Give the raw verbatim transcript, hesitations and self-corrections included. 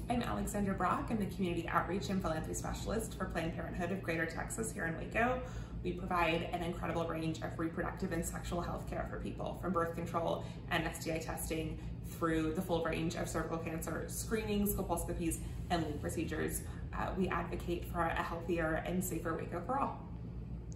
I'm Alexandra Brock. I'm the Community Outreach and Philanthropy Specialist for Planned Parenthood of Greater Texas here in Waco. We provide an incredible range of reproductive and sexual health care for people, from birth control and S T I testing through the full range of cervical cancer screenings, colposcopies, and lead procedures. Uh, we advocate for a healthier and safer Waco for all.